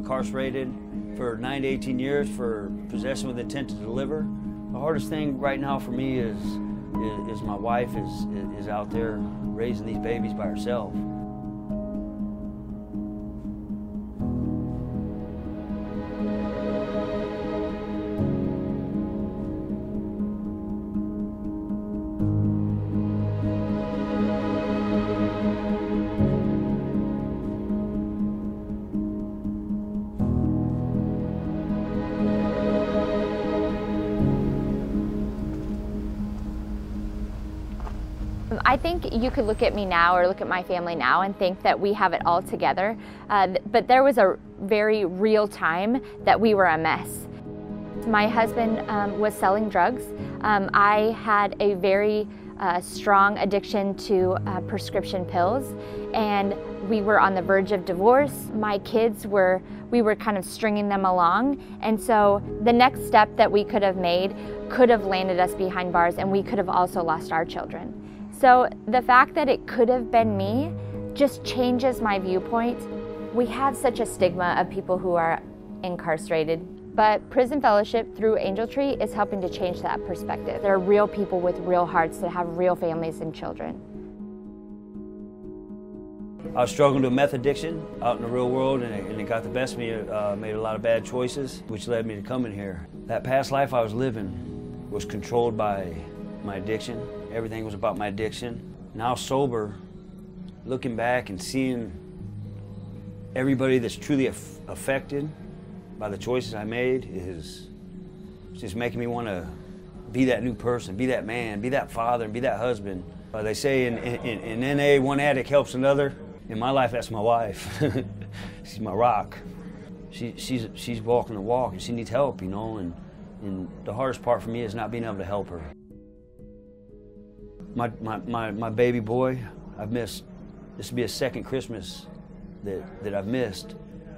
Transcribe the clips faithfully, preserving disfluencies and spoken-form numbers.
incarcerated for nine to eighteen years for possession with intent to deliver. The hardest thing right now for me is, is, is my wife is, is out there raising these babies by herself. I think you could look at me now or look at my family now and think that we have it all together, uh, but there was a very real time that we were a mess. My husband um, was selling drugs. Um, I had a very uh, strong addiction to uh, prescription pills, and we were on the verge of divorce. My kids were, we were kind of stringing them along, and so the next step that we could have made could have landed us behind bars, and we could have also lost our children. So the fact that it could have been me just changes my viewpoint. We have such a stigma of people who are incarcerated, but Prison Fellowship through Angel Tree is helping to change that perspective. There are real people with real hearts that have real families and children. I was struggling with meth addiction out in the real world, and it, and it got the best of me. Uh, made a lot of bad choices, which led me to coming here. That past life I was living was controlled by my addiction. Everything was about my addiction. Now sober, looking back and seeing everybody that's truly aff affected by the choices I made is just making me want to be that new person, be that man, be that father, and be that husband. Uh, they say in, in, in N A, one addict helps another. In my life, that's my wife. She's my rock. She, she's, she's walking the walk, and she needs help, you know, and, and the hardest part for me is not being able to help her. My, my, my, my baby boy, I've missed, this will be a second Christmas that, that I've missed.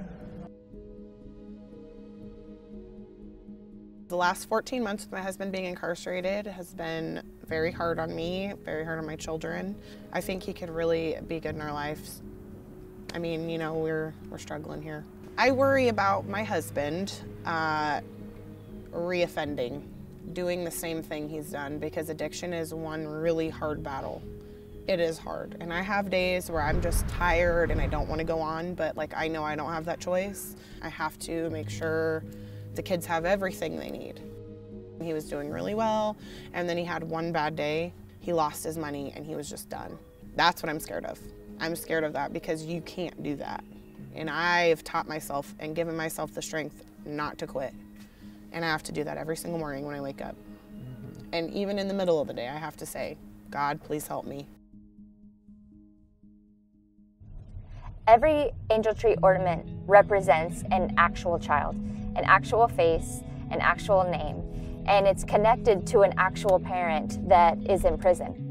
The last fourteen months with my husband being incarcerated has been very hard on me, very hard on my children. I think he could really be good in our lives. I mean, you know, we're, we're struggling here. I worry about my husband uh, reoffending, doing the same thing he's done, because addiction is one really hard battle. It is hard, and I have days where I'm just tired and I don't want to go on, but like I know I don't have that choice. I have to make sure the kids have everything they need. He was doing really well, and then he had one bad day, he lost his money, and he was just done. That's what I'm scared of. I'm scared of that because you can't do that. And I've taught myself and given myself the strength not to quit. And I have to do that every single morning when I wake up. Mm-hmm. And even in the middle of the day, I have to say, God, please help me. Every Angel Tree ornament represents an actual child, an actual face, an actual name, and it's connected to an actual parent that is in prison.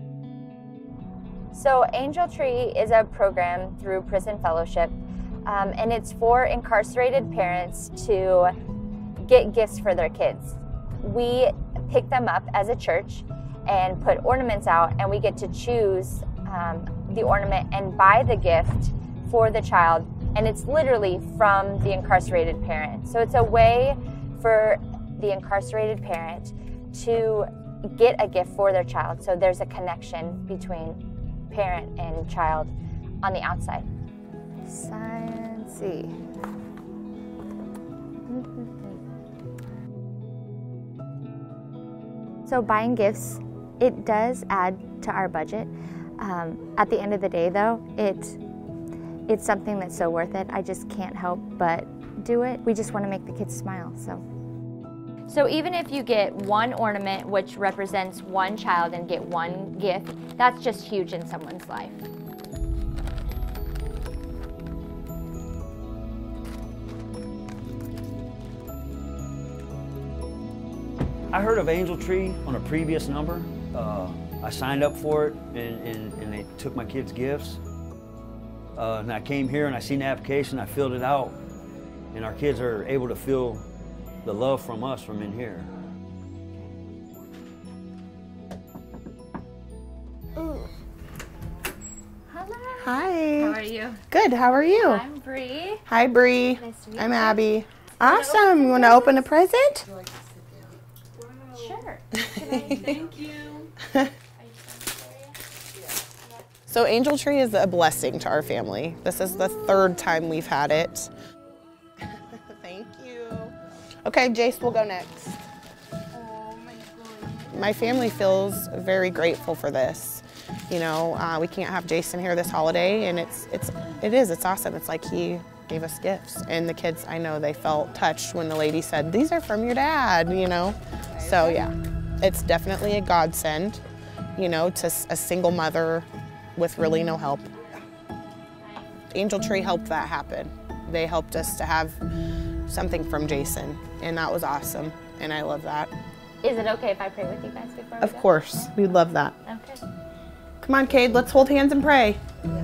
So Angel Tree is a program through Prison Fellowship, um, and it's for incarcerated parents to get gifts for their kids. We pick them up as a church and put ornaments out, and we get to choose um, the ornament and buy the gift for the child, and it's literally from the incarcerated parent. So it's a way for the incarcerated parent to get a gift for their child, so there's a connection between parent and child on the outside. Science. So buying gifts, it does add to our budget. Um, at the end of the day though, it it's something that's so worth it. I just can't help but do it. We just want to make the kids smile, so. So even if you get one ornament which represents one child and get one gift, that's just huge in someone's life. I heard of Angel Tree on a previous number. Uh, I signed up for it, and, and, and they took my kids' gifts. Uh, and I came here and I seen the application, I filled it out, and our kids are able to feel the love from us from in here. Ooh. Hello. Hi. How are you? Good, how are you? I'm Bree. Hi, Bree. Nice to meet I'm you. Abby. Awesome. You want to open a present? Sure. Thank you. So Angel Tree is a blessing to our family. This is the third time we've had it. Thank you. Okay, Jace will go next. Oh my God. My family feels very grateful for this. You know, uh, we can't have Jason here this holiday, and it's it's it is it's awesome. It's like he gave us gifts, and the kids, I know they felt touched when the lady said, "These are from your dad," you know. So yeah, it's definitely a godsend, you know, to a single mother with really no help. Angel Tree helped that happen. They helped us to have something from Jason, and that was awesome, and I love that. Is it okay if I pray with you guys before we Of go? course, we'd love that. Okay. Come on, Cade, let's hold hands and pray.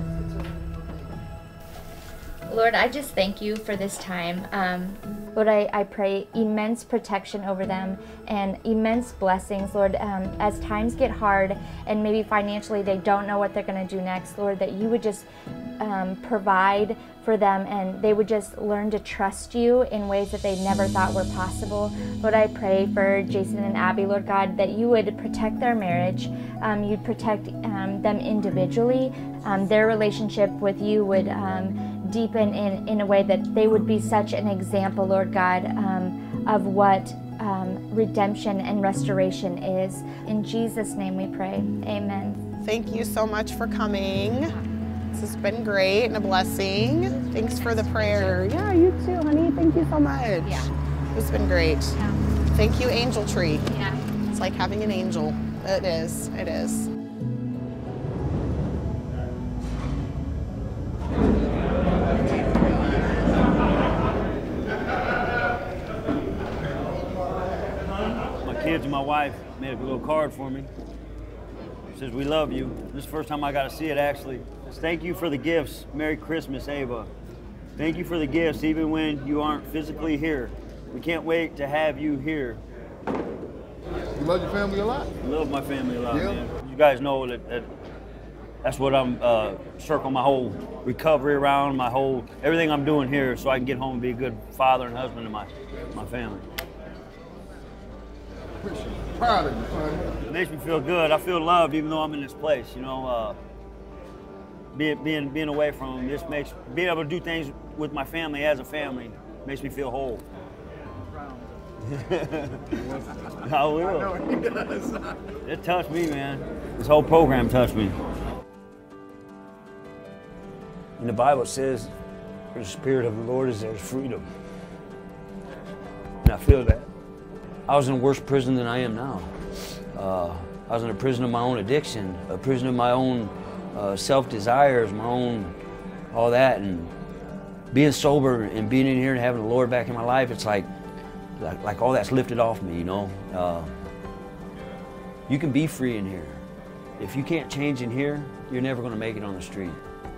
Lord, I just thank you for this time. Um, Lord, I, I pray immense protection over them and immense blessings, Lord, um, as times get hard and maybe financially they don't know what they're going to do next, Lord, that you would just um, provide for them and they would just learn to trust you in ways that they never thought were possible. Lord, I pray for Jason and Abby, Lord God, that you would protect their marriage, um, you'd protect um, them individually, um, their relationship with you would um, deepen in, in a way that they would be such an example, Lord God, um, of what um, redemption and restoration is. In Jesus' name we pray, amen. Thank you so much for coming. This has been great and a blessing. Thanks for the prayer. Yeah, you too, honey. Thank you so much. Yeah. It's been great. Yeah. Thank you, Angel Tree. Yeah. It's like having an angel. It is, it is. Kids and my wife made a little card for me. It says, "We love you." This is the first time I got to see it, actually. It says, "Thank you for the gifts. Merry Christmas, Ava. Thank you for the gifts, even when you aren't physically here. We can't wait to have you here." You love your family a lot? I love my family a lot, Yeah. man. You guys know that, that that's what I'm uh, circling my whole recovery around, my whole, everything I'm doing here so I can get home and be a good father and husband to my, my family. Proud of you, son. It makes me feel good. I feel loved even though I'm in this place, you know. Uh, being, being, being away from them, this makes, being able to do things with my family as a family makes me feel whole. I will. It touched me, man. This whole program touched me. In the Bible it says, where the Spirit of the Lord is, there's freedom. And I feel that. I was in a worse prison than I am now. Uh, I was in a prison of my own addiction, a prison of my own uh, self-desires, my own, all that. And being sober and being in here and having the Lord back in my life, it's like, like, like all that's lifted off me, you know. Uh, you can be free in here. If you can't change in here, you're never gonna make it on the street.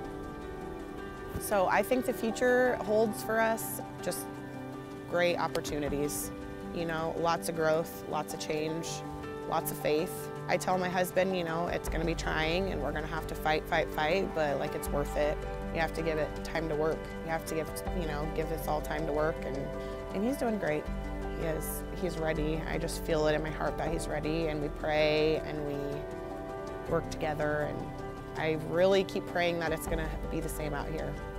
So I think the future holds for us just great opportunities. You know, lots of growth, lots of change, lots of faith. I tell my husband, you know, it's gonna be trying and we're gonna have to fight, fight, fight, but like it's worth it. You have to give it time to work. You have to give, you know, give this all time to work, and, and he's doing great. He is, he's ready. I just feel it in my heart that he's ready, and we pray and we work together, and I really keep praying that it's gonna be the same out here.